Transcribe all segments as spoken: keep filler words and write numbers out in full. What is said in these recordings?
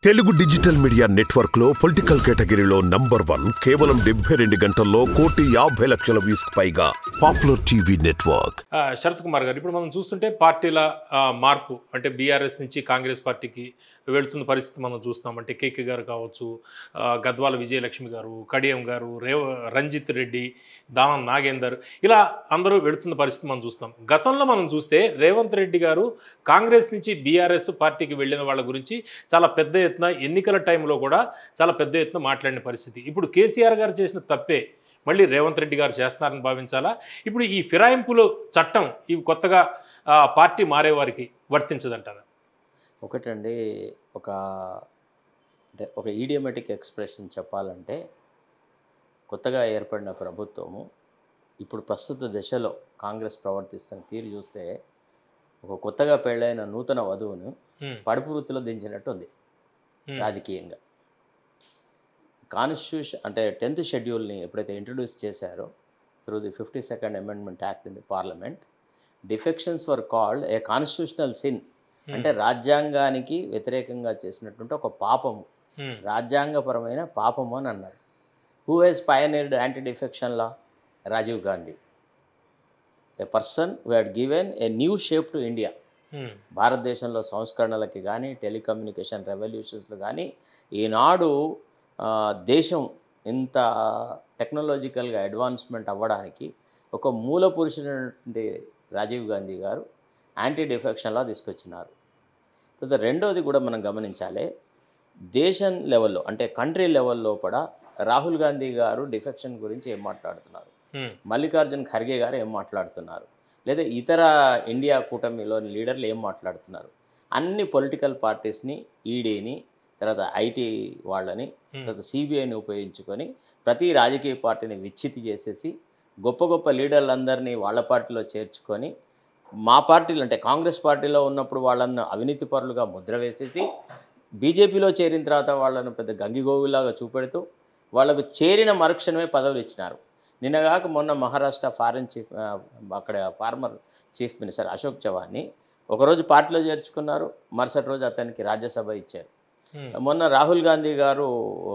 Telugu digital media network లో political కేటగిరీలో number one కేవలం డెబ్బై రెండు గంటల్లో కోటి యాభై లక్షల వ్యూస్ పైగా popular TV network. Sarath Kumar గారు, ఇప్పుడు మనం చూస్తుంటే పార్టీల మార్పు అంటే బీఆర్ఎస్ నుంచి కాంగ్రెస్ పార్టీకి వెళుతున్న పరిస్థితి మనం చూస్తాం. అంటే కేకే గారు కావచ్చు, గద్వాల విజయలక్ష్మి గారు, కడియం గారు, రేవ రంజిత్ రెడ్డి, దానం నాగేందర్, ఇలా అందరూ వెళుతున్న పరిస్థితి మనం చూస్తాం. గతంలో మనం చూస్తే రేవంత్ రెడ్డి గారు కాంగ్రెస్ నుంచి బీఆర్ఎస్ పార్టీకి వెళ్ళిన వాళ్ళ గురించి చాలా పెద్ద ఎత్తున ఎన్నికల టైంలో కూడా చాలా పెద్ద ఎత్తున మాట్లాడిన పరిస్థితి. ఇప్పుడు కేసీఆర్ గారు చేసిన తప్పే మళ్ళీ రేవంత్ రెడ్డి గారు చేస్తారని భావించాలా? ఇప్పుడు ఈ ఫిరాయింపులు చట్టం ఇవి కొత్తగా పార్టీ మారేవారికి వర్తించదంటారా? ఒకటండి, ఒక అంటే ఒక ఈడియోమేటిక్ ఎక్స్ప్రెషన్ చెప్పాలంటే, కొత్తగా ఏర్పడిన ప్రభుత్వము ఇప్పుడు ప్రస్తుత దశలో కాంగ్రెస్ ప్రవర్తిస్తున్న తీరు చూస్తే ఒక కొత్తగా పెళ్ళైన నూతన వధువును పడుపు వృత్తిలో దించినట్టు ఉంది రాజకీయంగా. కాన్స్టిట్యూషన్ అంటే టెన్త్ షెడ్యూల్ని ఎప్పుడైతే ఇంట్రడ్యూస్ చేశారో through the fifty second amendment act in the parliament, defections were called a constitutional sin. అంటే రాజ్యాంగానికి వ్యతిరేకంగా చేసినటువంటి ఒక పాపము, రాజ్యాంగపరమైన పాపము అని అన్నారు. Who has pioneered anti defection law? Rajiv Gandhi. A person who had given a new shape to India. భారతదేశంలో సంస్కరణలకి కానీ టెలికమ్యూనికేషన్ రెవల్యూషన్స్లో కానీ ఈనాడు దేశం ఇంత టెక్నాలజికల్గా అడ్వాన్స్మెంట్ అవ్వడానికి ఒక మూల పురుషుడైనటువంటి రాజీవ్ గాంధీ గారు యాంటీ డిఫెక్షన్ లా తీసుకొచ్చినారు. తర్వాత రెండవది కూడా మనం గమనించాలి, దేశం లెవెల్లో అంటే కంట్రీ లెవెల్లో కూడా రాహుల్ గాంధీ గారు డిఫెక్షన్ గురించి ఏం మాట్లాడుతున్నారు, మల్లికార్జున్ ఖర్గే గారు ఏం మాట్లాడుతున్నారు, లేదా ఇతర ఇండియా కూటమిలోని లీడర్లు ఏం మాట్లాడుతున్నారు. అన్ని పొలిటికల్ పార్టీస్ని, ఈడీని, తర్వాత ఐటీ వాళ్ళని, తర్వాత సిబిఐని ఉపయోగించుకొని ప్రతి రాజకీయ పార్టీని విచ్ఛితి చేసేసి గొప్ప గొప్ప లీడర్లందరినీ వాళ్ళ పార్టీలో చేర్చుకొని మా పార్టీలు అంటే కాంగ్రెస్ పార్టీలో ఉన్నప్పుడు వాళ్ళను అవినీతి పరులుగా ముద్ర వేసేసి బీజేపీలో చేరిన తర్వాత వాళ్ళను పెద్ద గంగిగోవులాగా చూపెడుతూ వాళ్ళకు చేరిన మరుక్షణమే పదవులు ఇచ్చినారు. నిన్నగాక మొన్న మహారాష్ట్ర ఫారెన్ చీఫ్ అక్కడ ఫార్మర్ చీఫ్ మినిస్టర్ అశోక్ చవాన్ని ఒకరోజు పార్టీలో చేర్చుకున్నారు, మరుసటి రోజు అతనికి రాజ్యసభ ఇచ్చారు. మొన్న రాహుల్ గాంధీ గారు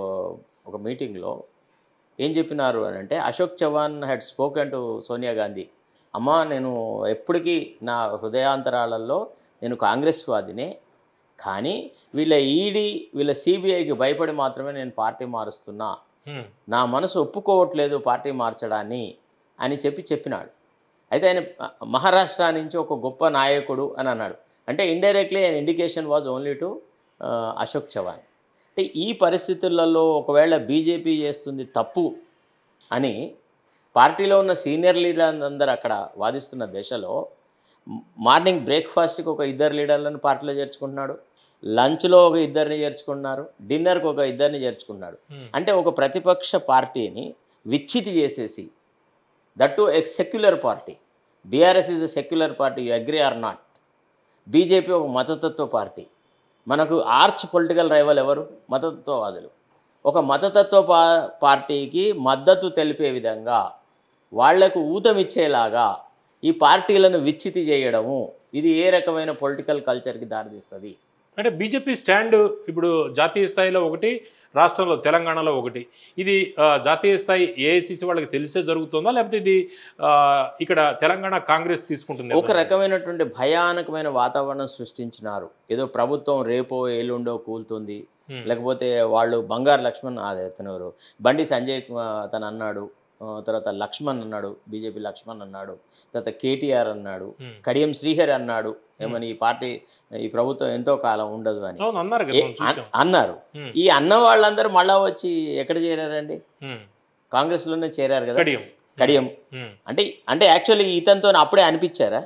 ఒక మీటింగ్లో ఏం చెప్పినారు అని అంటే, Ashok Chavan had spoken to Sonia Gandhi, అమ్మా నేను ఎప్పటికీ నా హృదయాంతరాలలో నేను కాంగ్రెస్ వాదినే, కానీ వీళ్ళ ఈడీ వీళ్ళ సిబిఐకి భయపడి మాత్రమే నేను పార్టీ మారుస్తున్నా, నా మనసు ఒప్పుకోవట్లేదు పార్టీ మార్చడాన్ని అని చెప్పి చెప్పినాడు. అయితే ఆయన మహారాష్ట్ర నుంచి ఒక గొప్ప నాయకుడు అని అన్నాడు. అంటే ఇండైరెక్ట్లీ ఆయన indication was only to Ashok Chavan. అంటే ఈ పరిస్థితులలో ఒకవేళ బీజేపీ చేస్తుంది తప్పు అని పార్టీలో ఉన్న సీనియర్ లీడర్లు అందరూ అక్కడ వాదిస్తున్న దశలో మార్నింగ్ బ్రేక్ఫాస్ట్కి ఒక ఇద్దరు లీడర్లను పార్టీలో చేర్చుకుంటున్నాడు, లంచ్లో ఒక ఇద్దరిని చేర్చుకుంటున్నారు, డిన్నర్కి ఒక ఇద్దరిని చేర్చుకున్నాడు. అంటే ఒక ప్రతిపక్ష పార్టీని విచ్ఛితి చేసేసి, that to a secular party. BRS is a secular party, you agree or not. BJP ఒక మతతత్వ పార్టీ. మనకు ఆర్చ్ పొలిటికల్ రైవల్ ఎవరు? మతతత్వవాదులు. ఒక మతతత్వ పా పార్టీకి మద్దతు తెలిపే విధంగా వాళ్లకు ఊతమిచ్చేలాగా ఈ పార్టీలను విచ్ఛితి చేయడము, ఇది ఏ రకమైన పొలిటికల్ కల్చర్కి దారితీస్తుంది? అంటే బీజేపీ స్టాండ్ ఇప్పుడు జాతీయ స్థాయిలో ఒకటి, రాష్ట్రంలో తెలంగాణలో ఒకటి. ఇది జాతీయ స్థాయి ఏఐసిసి వాళ్ళకి తెలిసే జరుగుతుందా, లేకపోతే ఇది ఇక్కడ తెలంగాణ కాంగ్రెస్ తీసుకుంటుంది? ఒక రకమైనటువంటి భయానకమైన వాతావరణం సృష్టించినారు. ఏదో ప్రభుత్వం రేపో ఎల్లుండో కూలుతుంది, లేకపోతే వాళ్ళు బంగారు లక్ష్మణ్ అదే అతను బండి సంజయ్ అతను అన్నాడు, తర్వాత లక్ష్మణ్ అన్నాడు, బీజేపీ లక్ష్మణ్ అన్నాడు, తర్వాత కేటీఆర్ అన్నాడు, కడియం శ్రీహరి అన్నాడు, ఏమని ఈ పార్టీ ఈ ప్రభుత్వం ఎంతో కాలం ఉండదు అని అన్నారు. ఈ అన్న వాళ్ళందరూ మళ్ళా వచ్చి ఎక్కడ చేరారండి? కాంగ్రెస్లోనే చేరారు కదా. కడియం అంటే అంటే యాక్చువల్లీ ఇతనితో అప్పుడే అనిపించారా?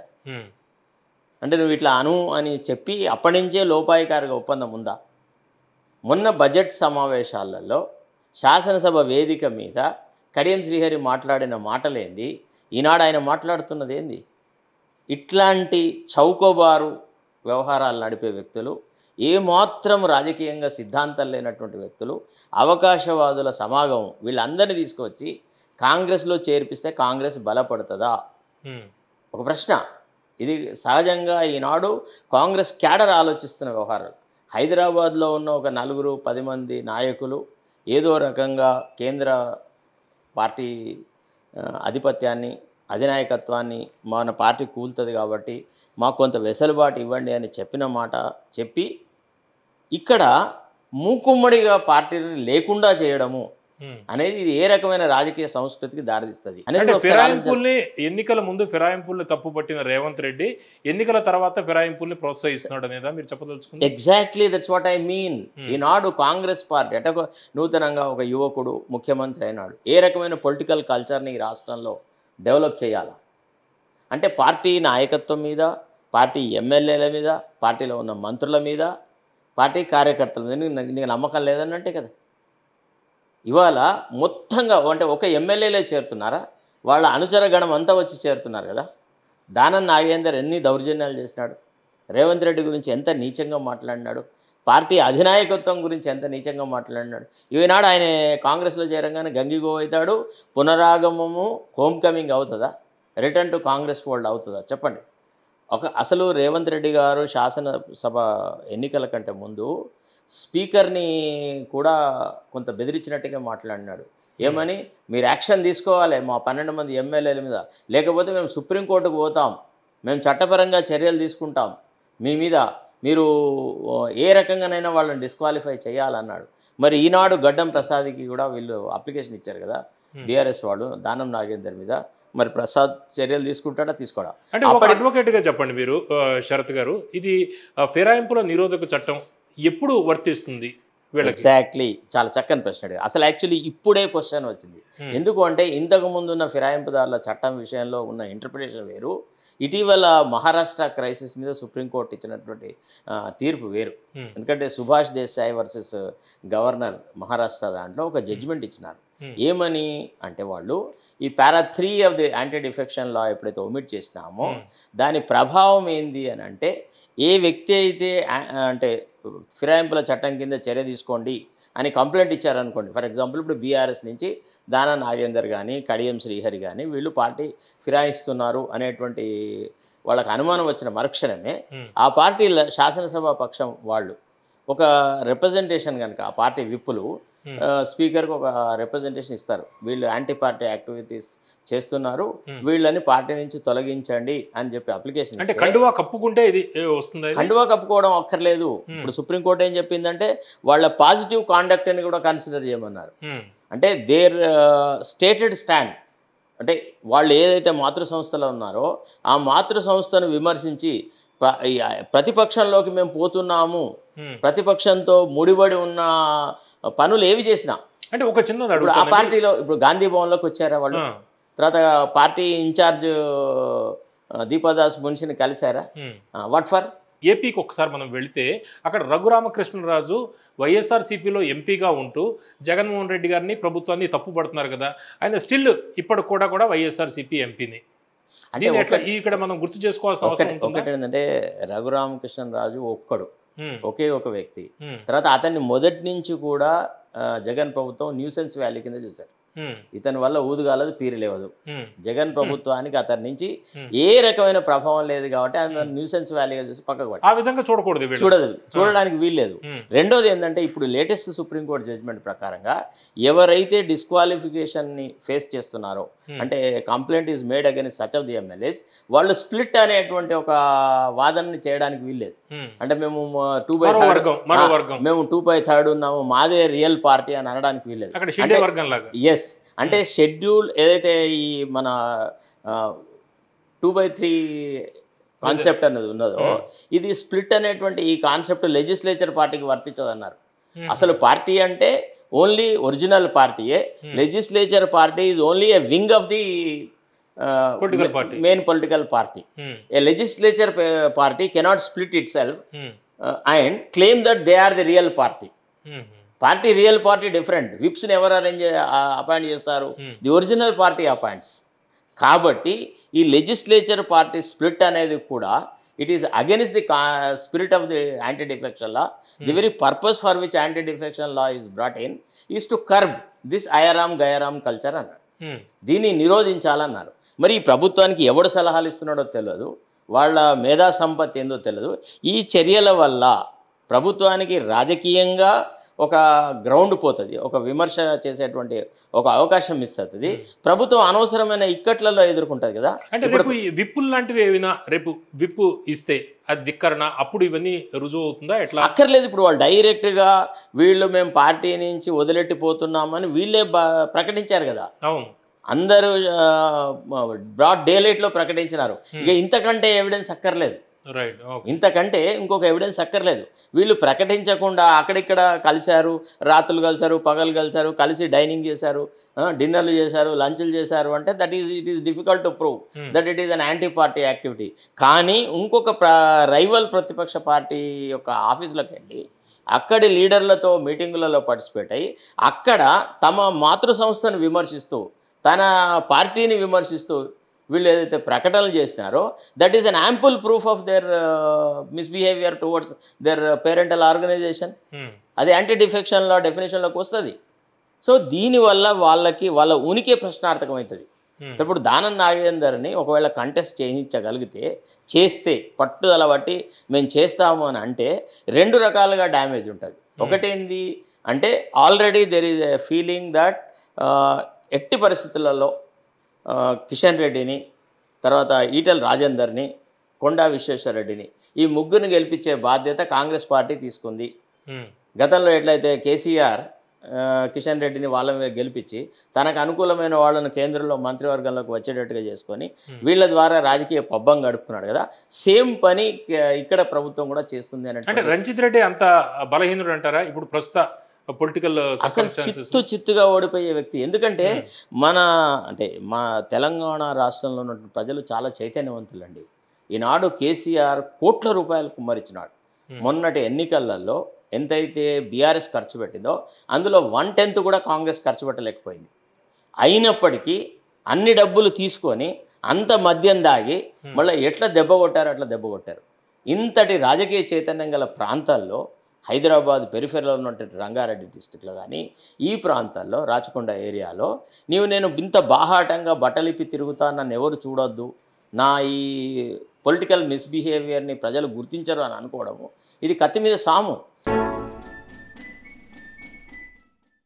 అంటే నువ్వు ఇట్లా అను అని చెప్పి అప్పటి నుంచే లోపాయికారిగా ఒప్పందం ఉందా? మొన్న బడ్జెట్ సమావేశాలలో శాసనసభ వేదిక మీద కడియం శ్రీహరి మాట్లాడిన మాటలేంది, ఈనాడు ఆయన మాట్లాడుతున్నది ఏంది? ఇట్లాంటి చౌకోబారు వ్యవహారాలు నడిపే వ్యక్తులు, ఏమాత్రం రాజకీయంగా సిద్ధాంతం లేనటువంటి వ్యక్తులు, అవకాశవాదుల సమాగమం, వీళ్ళందరినీ తీసుకొచ్చి కాంగ్రెస్లో చేర్పిస్తే కాంగ్రెస్ బలపడుతుందా? ఒక ప్రశ్న. ఇది సహజంగా ఈనాడు కాంగ్రెస్ క్యాడర్ ఆలోచిస్తున్న వ్యవహారాలు. హైదరాబాద్లో ఉన్న ఒక నలుగురు పది మంది నాయకులు ఏదో రకంగా కేంద్ర పార్టీ ఆధిపత్యాన్ని అధినాయకత్వాన్ని మన పార్టీ కూలుతుంది కాబట్టి మాకు కొంత వెసులుబాటు ఇవ్వండి అని చెప్పిన మాట చెప్పి ఇక్కడ మూకుమ్మడిగా పార్టీని లేకుండా చేయడము అనేది ఇది ఏ రకమైన రాజకీయ సంస్కృతికి దారితీస్తుంది అనేది. ఫిరాయింపుల్ని ఎన్నికల ముందు ఫిరాయింపుల్ని తప్పు పట్టిన రేవంత్ రెడ్డి ఎన్నికల తర్వాత ఫిరాయింపుల్ని ప్రోత్సహిస్తున్నాడు అనేదా మీరు చెప్పదలుచుకుంది? Exactly that's what I mean. ఈనాడు కాంగ్రెస్ పార్టీ అంటే ఒక నూతనంగా ఒక యువకుడు ముఖ్యమంత్రి అయినాడు. ఏ రకమైన పొలిటికల్ కల్చర్ని ఈ రాష్ట్రంలో డెవలప్ చేయాలా అంటే పార్టీ నాయకత్వం మీద, పార్టీ ఎమ్మెల్యేల మీద, పార్టీలో ఉన్న మంత్రుల మీద, పార్టీ కార్యకర్తల మీద నీకు నమ్మకం లేదన్నట్టే కదా. ఇవాళ మొత్తంగా అంటే ఒక ఎమ్మెల్యేలే చేరుతున్నారా, వాళ్ళ అనుచర గణం అంతా వచ్చి చేరుతున్నారు కదా. దానం నాగేందర్ ఎన్ని దౌర్జన్యాలు చేసినాడు, రేవంత్ రెడ్డి గురించి ఎంత నీచంగా మాట్లాడినాడు, పార్టీ అధినాయకత్వం గురించి ఎంత నీచంగా మాట్లాడినాడు. ఈనాడు ఆయన కాంగ్రెస్లో చేరంగానే గంగిగో అవుతాడు, పునరాగమము హోమ్ కమింగ్ అవుతుందా, రిటర్న్ టు కాంగ్రెస్ ఫోల్డ్ అవుతుందా చెప్పండి. ఒక అసలు రేవంత్ రెడ్డి గారు శాసనసభ ఎన్నికల కంటే ముందు స్పీకర్ని కూడా కొంత బెదిరించినట్టుగా మాట్లాడినాడు. ఏమని, మీరు యాక్షన్ తీసుకోవాలి మా పన్నెండు మంది ఎమ్మెల్యేల మీద, లేకపోతే మేము సుప్రీంకోర్టుకు పోతాం, మేము చట్టపరంగా చర్యలు తీసుకుంటాం మీ మీద, మీరు ఏ రకంగానైనా వాళ్ళని డిస్క్వాలిఫై చేయాలన్నాడు. మరి ఈనాడు గడ్డం ప్రసాద్కి కూడా వీళ్ళు అప్లికేషన్ ఇచ్చారు కదా బీఆర్ఎస్ వాళ్ళు దానం నాగేందర్ మీద. మరి ప్రసాద్ చర్యలు తీసుకుంటాడా తీసుకోడా అంటే ఒక అడ్వకేట్గా చెప్పండి మీరు శరత్ గారు, ఇది ఫిరాయింపుల నిరోధక చట్టం ఎప్పుడు వర్తిస్తుంది? ఎగ్జాక్ట్లీ, చాలా చక్కని ప్రశ్న అడిగారు. అసలు యాక్చువల్లీ ఇప్పుడే క్వశ్చన్ వచ్చింది. ఎందుకు అంటే ఇంతకు ముందున్న ఫిరాయింపుదారుల చట్టం విషయంలో ఉన్న ఇంటర్ప్రిటేషన్ వేరు, ఇటీవల మహారాష్ట్ర క్రైసిస్ మీద సుప్రీంకోర్టు ఇచ్చినటువంటి తీర్పు వేరు. ఎందుకంటే సుభాష్ దేశాయ్ వర్సెస్ గవర్నర్ మహారాష్ట్ర దాంట్లో ఒక జడ్జిమెంట్ ఇచ్చినారు. ఏమని అంటే వాళ్ళు ఈ para three of the anti defection law ఎప్పుడైతే ఒమిట్ చేసినామో దాని ప్రభావం ఏంది అని అంటే, ఏ వ్యక్తి అయితే అంటే ఫిరాయింపుల చట్టం కింద చర్య తీసుకోండి అని కంప్లైంట్ ఇచ్చారనుకోండి, ఫర్ ఎగ్జాంపుల్ ఇప్పుడు బీఆర్ఎస్ నుంచి దానా నాగేందర్ కానీ కడియం శ్రీహరి కానీ వీళ్ళు పార్టీ ఫిరాయిస్తున్నారు అనేటువంటి వాళ్ళకి అనుమానం వచ్చిన మరుక్షణమే ఆ పార్టీ శాసనసభ పక్షం వాళ్ళు ఒక రిప్రజెంటేషన్ కనుక ఆ పార్టీ విప్పులు స్పీకర్కి ఒక రిప్రజెంటేషన్ ఇస్తారు, వీళ్ళు యాంటీ పార్టీ యాక్టివిటీస్ చేస్తున్నారు, వీళ్ళని పార్టీ నుంచి తొలగించండి అని చెప్పి అప్లికేషన్. అంటే కండువా కప్పుకుంటే ఇది వస్తుంది? కండువా కప్పుకోవడం అక్కర్లేదు. ఇప్పుడు సుప్రీంకోర్టు ఏం చెప్పిందంటే వాళ్ళ పాజిటివ్ కాండక్ట్ అని కూడా కన్సిడర్ చేయమన్నారు. అంటే దేర్ స్టేటెడ్ స్టాండ్, అంటే వాళ్ళు ఏదైతే మాతృ సంస్థలో ఉన్నారో ఆ మాతృ సంస్థను విమర్శించి ప్రతిపక్షంలోకి మేము పోతున్నాము, ప్రతిపక్షంతో ముడిపడి ఉన్న పనులు ఏవి చేసినా అంటే ఒక చిన్న ఆ పార్టీలో ఇప్పుడు గాంధీ భవన్లోకి వచ్చారా వాళ్ళు, తర్వాత పార్టీ ఇన్ఛార్జ్ దీపాదాస్ మున్షిని కలిశారా, వాట్ ఫర్? ఏపీకి ఒకసారి మనం వెళితే అక్కడ రఘురామకృష్ణరాజు వైఎస్ఆర్సీపీలో ఎంపీగా ఉంటూ జగన్మోహన్ రెడ్డి గారిని ప్రభుత్వాన్ని తప్పుపడుతున్నారు కదా, ఆయన స్టిల్ ఇప్పుడు కూడా కూడా వైఎస్ఆర్సీపీ ఎంపీని. అంటే ఇక్కడ మనం గుర్తు చేసుకోవాల్సిన అవసరం ఒకటి ఏంటంటే రఘురామకృష్ణరాజు ఒక్కడు ఒకే ఒక వ్యక్తి. తర్వాత అతన్ని మొదటి నుంచి కూడా జగన్ ప్రభుత్వం న్యూసెన్స్ వాల్యూ కింద చూశారు. ఇతని వల్ల ఊదుగాలదు పీరు లేవదు. జగన్ ప్రభుత్వానికి అతని నుంచి ఏ రకమైన ప్రభావం లేదు కాబట్టి ఆయన న్యూసెన్స్ వాల్యూగా చూసి పక్కకు పట్టి ఆ విధంగా చూడకూడదు, చూడదు చూడడానికి వీల్లేదు. రెండోది ఏంటంటే ఇప్పుడు లేటెస్ట్ సుప్రీంకోర్టు జడ్జిమెంట్ ప్రకారంగా ఎవరైతే డిస్క్వాలిఫికేషన్ని ఫేస్ చేస్తున్నారో, అంటే complaint is made against such of the MLAs, వాళ్ళు స్ప్లిట్ అనేటువంటి ఒక వాదనని చేయడానికి వీల్లేదు. అంటే మేము టూ బై థర్డ్ మేము టూ బై థర్డ్ ఉన్నాము, మాదే రియల్ పార్టీ అని అనడానికి వీల్లేదు. ఎస్, అంటే షెడ్యూల్ ఏదైతే ఈ మన టూ బై త్రీ కాన్సెప్ట్ అనేది ఉన్నదో ఇది స్ప్లిట్ అనేటువంటి ఈ కాన్సెప్ట్ లెజిస్లేచర్ పార్టీకి వర్తించదన్నారు. అసలు పార్టీ అంటే ఓన్లీ ఒరిజినల్ పార్టీయే, legislature party is only a wing of the main political party. A legislature party cannot split itself and claim that they are the real party. Party real party different. విప్స్ని ఎవరు arrange appoint చేస్తారు? The original party appoints. కాబట్టి ఈ legislature party split అనేది కూడా it is against the spirit of the anti defection law. The very purpose for which anti defection law is brought in is to curb this Aayaram Gayaram culture అన్నారు. దీన్ని నిరోధించాలన్నారు. మరి ఈ ప్రభుత్వానికి ఎవడు సలహాలు ఇస్తున్నాడో తెలియదు, వాళ్ళ మేధా సంపత్తి ఏందో తెలియదు. ఈ చర్యల వల్ల ప్రభుత్వానికి రాజకీయంగా ఒక గ్రౌండ్ పోతుంది, ఒక విమర్శ చేసేటువంటి ఒక అవకాశం మిస్ అవుతుంది. ప్రభుత్వం అనవసరమైన ఇక్కట్లలో ఎదుర్కొంటుంది కదా. అంటే రేపు ఈ విప్పులు లాంటివి ఏమైనా రేపు విప్పు ఇస్తే అది ధిక్కరణ అప్పుడు ఇవన్నీ రుజువు అవుతుందా ఎట్లా? అక్కర్లేదు. ఇప్పుడు వాళ్ళు డైరెక్ట్గా వీళ్ళు మేము పార్టీ నుంచి వదిలెట్టిపోతున్నామని వీళ్ళే ప్రకటించారు కదా. అవును, అందరూ బ్రాడ్ డే లైట్లో ప్రకటించినారు. ఇక ఇంతకంటే ఎవిడెన్స్ అక్కర్లేదు, రైట్. ఇంతకంటే ఇంకొక ఎవిడెన్స్ అక్కర్లేదు. వీళ్ళు ప్రకటించకుండా అక్కడిక్కడ కలిశారు, రాత్రులు కలిశారు, పగలు కలిశారు, కలిసి డైనింగ్ చేశారు, డిన్నర్లు చేశారు, లంచ్లు చేశారు అంటే that is it is difficult to prove that it is an anti party activity. కానీ ఇంకొక ప్ర రైవల్ ప్రతిపక్ష పార్టీ యొక్క ఆఫీసులోకి వెళ్ళి అక్కడి లీడర్లతో మీటింగులలో పార్టిసిపేట్ అయ్యి అక్కడ తమ మాతృ సంస్థను విమర్శిస్తూ తన పార్టీని విమర్శిస్తూ వీళ్ళు ఏదైతే ప్రకటనలు చేసినారో that is an ample proof of their misbehaviour towards their parental organisation. అది యాంటీ డిఫెక్షన్ లా డెఫినేషన్లోకి వస్తుంది. సో దీనివల్ల వాళ్ళకి వాళ్ళ ఉనికి ప్రశ్నార్థకమవుతుంది. ఇప్పుడు దానం నాగేందర్ని ఒకవేళ కంటెస్ట్ చేయించగలిగితే, చేస్తే పట్టుదల బట్టి మేము చేస్తాము అని అంటే రెండు రకాలుగా డ్యామేజ్ ఉంటుంది. ఒకటేంది అంటే already there is a feeling that ఎట్టి పరిస్థితులలో కిషన్ రెడ్డిని, తర్వాత ఈటెల రాజేందర్ని, కొండా విశ్వేశ్వరరెడ్డిని ఈ ముగ్గురిని గెలిపించే బాధ్యత కాంగ్రెస్ పార్టీ తీసుకుంది. గతంలో ఎట్లయితే కేసీఆర్ కిషన్ రెడ్డిని వాళ్ళ మీద గెలిపించి తనకు అనుకూలమైన వాళ్ళను కేంద్రంలో మంత్రివర్గంలోకి వచ్చేటట్టుగా చేసుకొని వీళ్ళ ద్వారా రాజకీయ పబ్బం గడుపుకున్నాడు కదా, సేమ్ పని ఇక్కడ ప్రభుత్వం కూడా చేస్తుంది అని. అంటే రంజిత్ రెడ్డి అంత బలహీనుడు అంటారా ఇప్పుడు ప్రస్తుత పొలిటికల్? అసలు చిత్తు చిత్తుగా ఓడిపోయే వ్యక్తి. ఎందుకంటే మన అంటే మా తెలంగాణ రాష్ట్రంలో ఉన్న ప్రజలు చాలా చైతన్యవంతులండి. ఈనాడు కేసీఆర్ కోట్ల రూపాయలు కుమ్మరించినాడు. మొన్నటి ఎన్నికలలో ఎంతైతే బీఆర్ఎస్ ఖర్చు పెట్టిందో అందులో వన్ టెన్త్ కూడా కాంగ్రెస్ ఖర్చు పెట్టలేకపోయింది. అయినప్పటికీ అన్ని డబ్బులు తీసుకొని అంత మద్యం దాగి మళ్ళీ ఎట్లా దెబ్బ కొట్టారో అట్లా దెబ్బ కొట్టారు. ఇంతటి రాజకీయ చైతన్యం గల ప్రాంతాల్లో హైదరాబాద్ పెరిఫెరీలో ఉన్నటువంటి రంగారెడ్డి డిస్టిక్లో కానీ ఈ ప్రాంతాల్లో రాచకొండ ఏరియాలో నీవు నేను ఇంత బాహాటంగా బట్టలిప్పి తిరుగుతా, నన్ను ఎవరు చూడొద్దు, నా ఈ పొలిటికల్ మిస్బిహేవియర్ని ప్రజలు గుర్తించరు అని అనుకోవడము ఇది కత్తి మీద సాము.